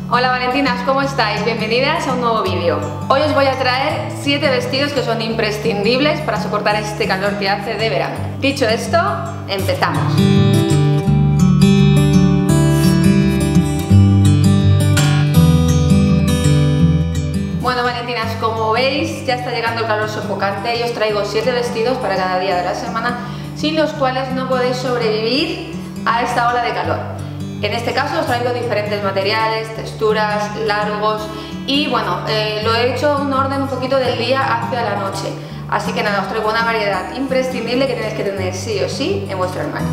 Hola Valentinas, ¿cómo estáis? Bienvenidas a un nuevo vídeo. Hoy os voy a traer 7 vestidos que son imprescindibles para soportar este calor que hace de verano. Dicho esto, empezamos. Bueno Valentinas, como veis ya está llegando el calor sofocante y os traigo 7 vestidos para cada día de la semana sin los cuales no podéis sobrevivir a esta ola de calor. En este caso os traigo diferentes materiales, texturas, largos y bueno, lo he hecho en un orden un poquito del día hacia la noche. Así que nada, os traigo una variedad imprescindible que tenéis que tener sí o sí en vuestro armario.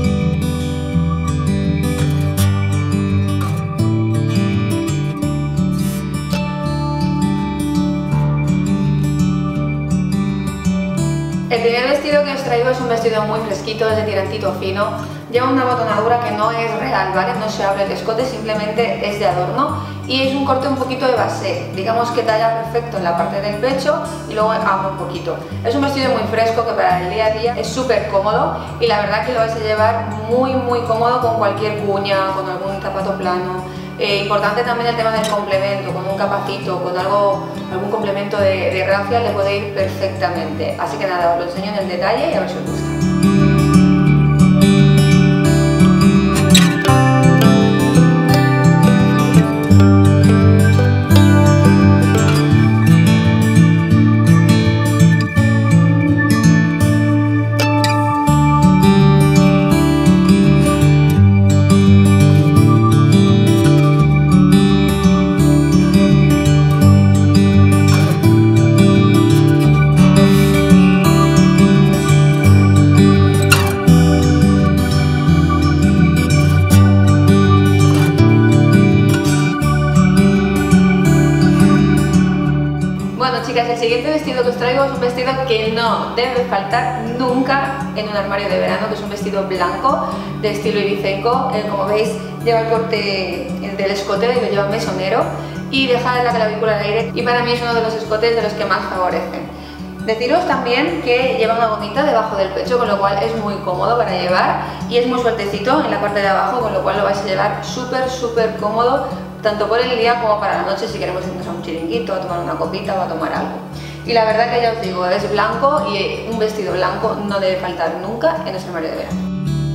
El primer vestido que os traigo es un vestido muy fresquito, es de tirantito fino, lleva una botonadura que no es real, ¿vale? No se abre el escote, simplemente es de adorno y es un corte un poquito de basé, digamos que talla perfecto en la parte del pecho y luego abre un poquito. Es un vestido muy fresco que para el día a día es súper cómodo y la verdad que lo vais a llevar muy cómodo con cualquier cuña, con algún zapato plano. Importante también el tema del complemento, con un capacito, con algún complemento de raffia le puede ir perfectamente. Así que nada, os lo enseño en el detalle y a ver si os gusta. Chicas, el siguiente vestido que os traigo es un vestido que no debe faltar nunca en un armario de verano, que es un vestido blanco de estilo ibicenco. Como veis lleva el corte del escote, lo lleva mesonero y deja la clavícula al aire y para mí es uno de los escotes de los que más favorecen. Deciros también que lleva una gomita debajo del pecho, con lo cual es muy cómodo para llevar y es muy sueltecito en la parte de abajo, con lo cual lo vais a llevar súper cómodo tanto por el día como para la noche si queremos irnos a un chiringuito, a tomar una copita o a tomar algo. Y la verdad que ya os digo, es blanco y un vestido blanco no debe faltar nunca en nuestro armario de verano.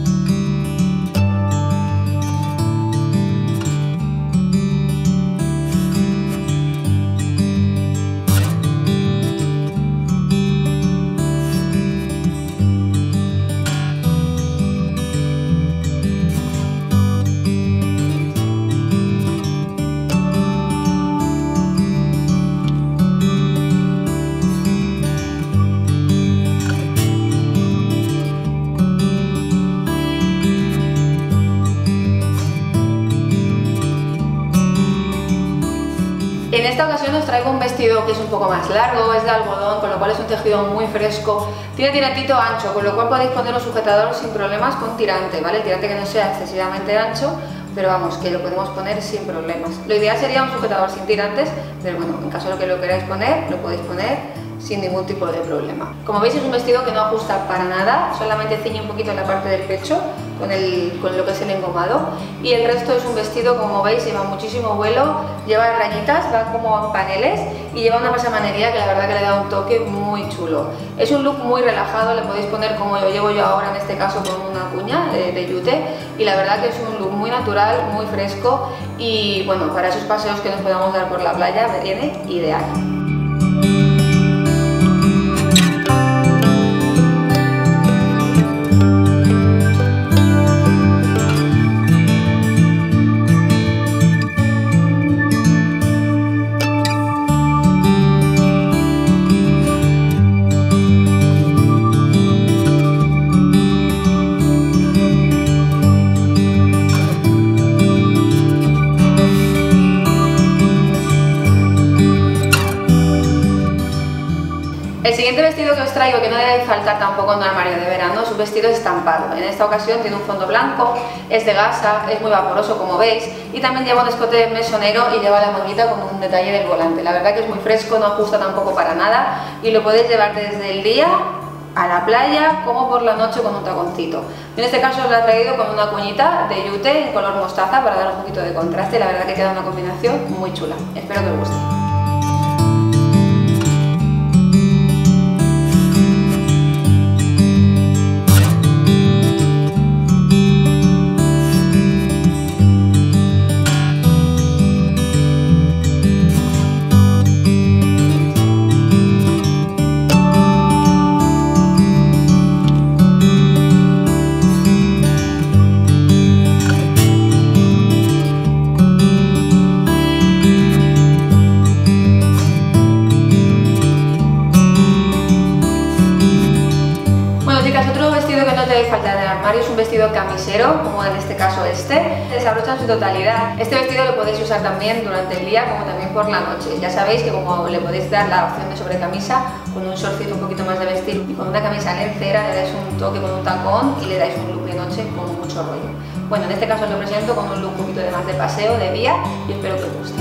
En esta ocasión os traigo un vestido que es un poco más largo, es de algodón, con lo cual es un tejido muy fresco, tiene tirantito ancho, con lo cual podéis poner un sujetador sin problemas con tirante, ¿vale? El tirante que no sea excesivamente ancho, pero vamos, que lo podemos poner sin problemas. Lo ideal sería un sujetador sin tirantes, pero bueno, en caso de que lo queráis poner, lo podéis poner sin ningún tipo de problema. Como veis es un vestido que no ajusta para nada, solamente ciñe un poquito la parte del pecho con lo que es el engomado y el resto es un vestido, como veis, lleva muchísimo vuelo, lleva rayitas, va como en paneles y lleva una pasamanería que la verdad que le da un toque muy chulo. Es un look muy relajado, le podéis poner como lo llevo yo ahora, en este caso con una cuña de yute, y la verdad que es un look muy natural, muy fresco y bueno, para esos paseos que nos podamos dar por la playa me viene ideal. El siguiente vestido que os traigo, que no debe faltar tampoco en un armario de verano, es un vestido estampado. En esta ocasión tiene un fondo blanco, es de gasa, es muy vaporoso como veis y también lleva un escote mesonero y lleva la manguita con un detalle del volante. La verdad que es muy fresco, no ajusta tampoco para nada y lo podéis llevar desde el día a la playa como por la noche con un taconcito. En este caso os lo he traído con una cuñita de yute en color mostaza para dar un poquito de contraste. La verdad que queda una combinación muy chula. Espero que os guste. Falta del armario es un vestido camisero, como en este caso desabrocha en su totalidad. Este vestido lo podéis usar también durante el día como también por la noche. Ya sabéis que como le podéis dar la opción de sobrecamisa con un shortcito un poquito más de vestir y con una camisa lencera le dais un toque con un tacón y le dais un look de noche con mucho rollo. Bueno, en este caso os lo presento con un look un poquito de más de paseo, de vía, y espero que os guste.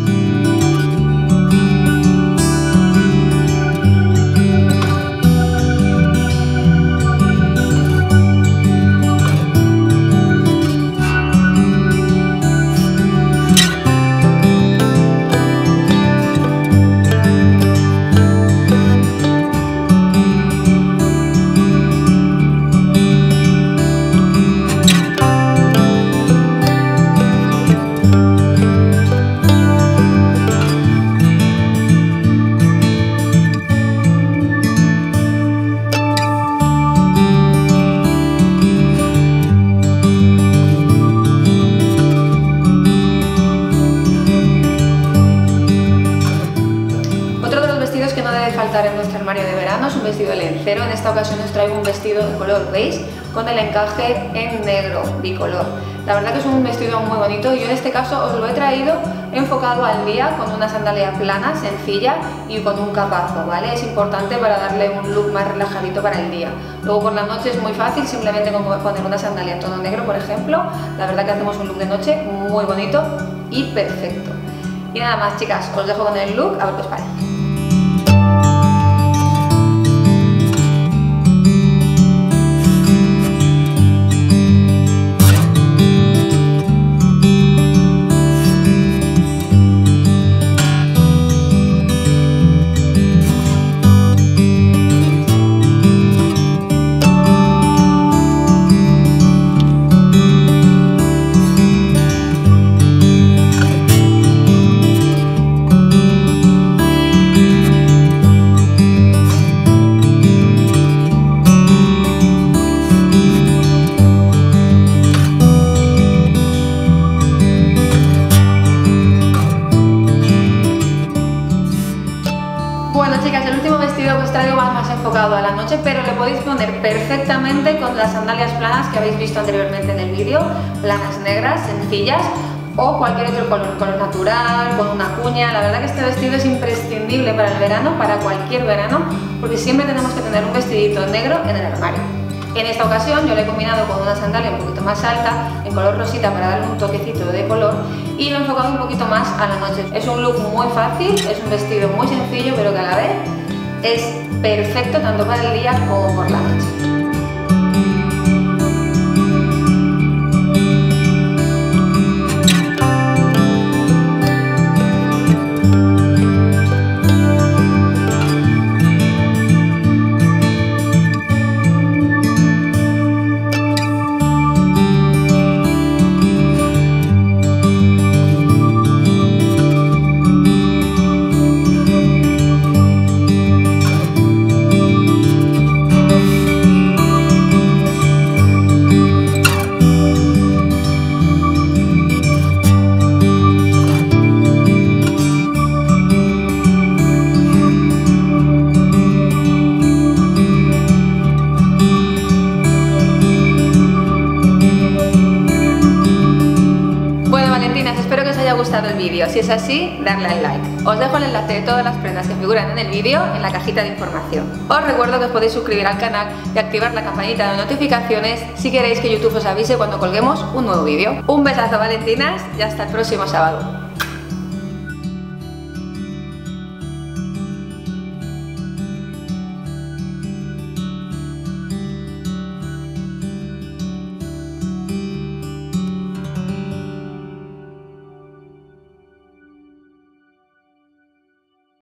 En nuestro armario de verano es un vestido lencero. En esta ocasión os traigo un vestido de color beige con el encaje en negro bicolor. La verdad que es un vestido muy bonito y yo en este caso os lo he traído enfocado al día con una sandalia plana, sencilla y con un capazo, ¿vale? Es importante para darle un look más relajadito para el día. Luego por la noche es muy fácil, simplemente con poner una sandalia en tono negro, por ejemplo. La verdad que hacemos un look de noche muy bonito y perfecto. Y nada más, chicas, os dejo con el look, a ver qué os parece. Enfocado a la noche, pero le podéis poner perfectamente con las sandalias planas que habéis visto anteriormente en el vídeo, planas negras, sencillas, o cualquier otro color natural, con una cuña. La verdad que este vestido es imprescindible para el verano, para cualquier verano, porque siempre tenemos que tener un vestidito negro en el armario. En esta ocasión yo lo he combinado con una sandalia un poquito más alta, en color rosita para darle un toquecito de color, y lo he enfocado un poquito más a la noche. Es un look muy fácil, es un vestido muy sencillo, pero que a la vez es perfecto tanto para el día como por la noche. gustado el vídeo. Si es así, darle al like. Os dejo el enlace de todas las prendas que figuran en el vídeo en la cajita de información. Os recuerdo que os podéis suscribir al canal y activar la campanita de notificaciones si queréis que YouTube os avise cuando colguemos un nuevo vídeo. Un besazo, Valentinas, y hasta el próximo sábado.